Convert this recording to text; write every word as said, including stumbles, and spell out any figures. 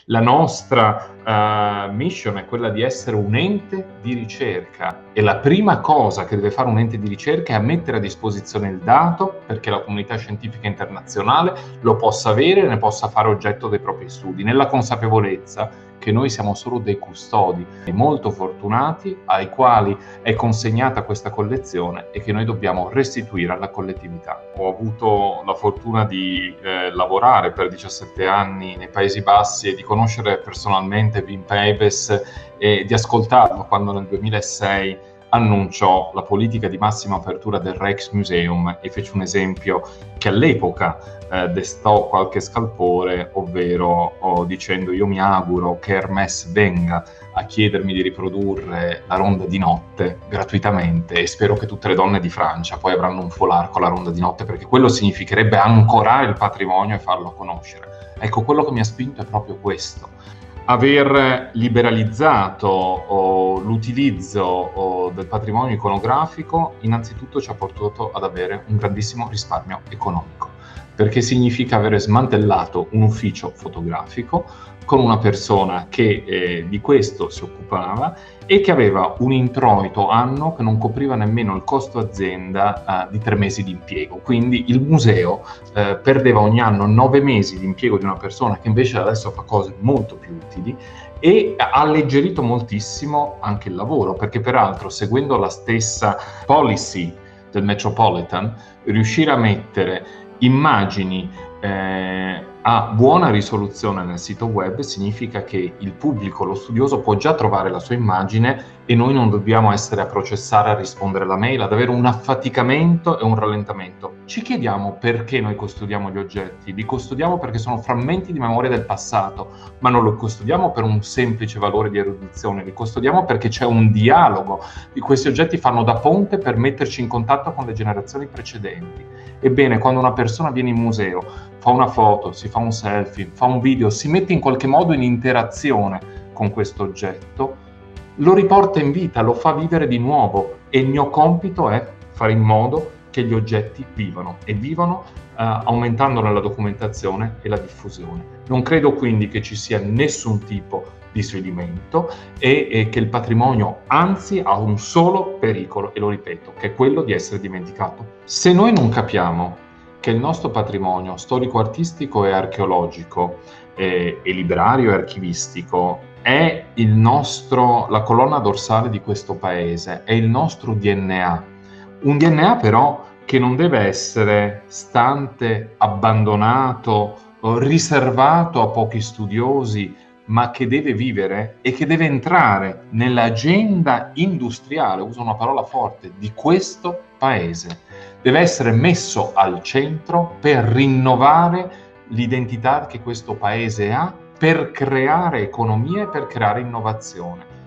La nostra uh, mission è quella di essere un ente di ricerca e la prima cosa che deve fare un ente di ricerca è mettere a disposizione il dato perché la comunità scientifica internazionale lo possa avere e ne possa fare oggetto dei propri studi, nella consapevolezza che noi siamo solo dei custodi molto fortunati ai quali è consegnata questa collezione e che noi dobbiamo restituire alla collettività. Ho avuto la fortuna di eh, lavorare per diciassette anni nei Paesi Bassi e di conoscere personalmente Wim Pybes e di ascoltarlo quando nel duemilasei annunciò la politica di massima apertura del Rijksmuseum e fece un esempio che all'epoca eh, destò qualche scalpore, ovvero oh, dicendo io mi auguro che Hermès venga a chiedermi di riprodurre la ronda di notte gratuitamente e spero che tutte le donne di Francia poi avranno un foulard con la ronda di notte perché quello significherebbe ancorare il patrimonio e farlo conoscere. Ecco, quello che mi ha spinto è proprio questo. Aver liberalizzato oh, l'utilizzo oh, del patrimonio iconografico innanzitutto ci ha portato ad avere un grandissimo risparmio economico, perché significa avere smantellato un ufficio fotografico con una persona che eh, di questo si occupava e che aveva un introito anno che non copriva nemmeno il costo azienda eh, di tre mesi di impiego. Quindi il museo eh, perdeva ogni anno nove mesi di impiego di una persona che invece adesso fa cose molto più utili e ha alleggerito moltissimo anche il lavoro, perché peraltro seguendo la stessa policy del Metropolitan, riuscire a mettere immagini eh, a buona risoluzione nel sito web significa che il pubblico, lo studioso, può già trovare la sua immagine e noi non dobbiamo essere a processare, a rispondere alla mail, ad avere un affaticamento e un rallentamento. Ci chiediamo perché noi custodiamo gli oggetti. Li custodiamo perché sono frammenti di memoria del passato, ma non lo custodiamo per un semplice valore di erudizione, li custodiamo perché c'è un dialogo. Questi oggetti fanno da ponte per metterci in contatto con le generazioni precedenti. Ebbene, quando una persona viene in museo, fa una foto, si fa un selfie, fa un video, si mette in qualche modo in interazione con questo oggetto, lo riporta in vita, lo fa vivere di nuovo e il mio compito è fare in modo che gli oggetti vivano e vivano eh, aumentandone la documentazione e la diffusione. Non credo quindi che ci sia nessun tipo di svilimento e, e che il patrimonio anzi ha un solo pericolo, e lo ripeto, che è quello di essere dimenticato. Se noi non capiamo che il nostro patrimonio storico-artistico e archeologico eh, e librario e archivistico è il nostro, la colonna dorsale di questo paese, è il nostro D N A. Un D N A però che non deve essere stante, abbandonato, riservato a pochi studiosi, ma che deve vivere e che deve entrare nell'agenda industriale, uso una parola forte, di questo paese. Deve essere messo al centro per rinnovare l'identità che questo paese ha, per creare economia e per creare innovazione.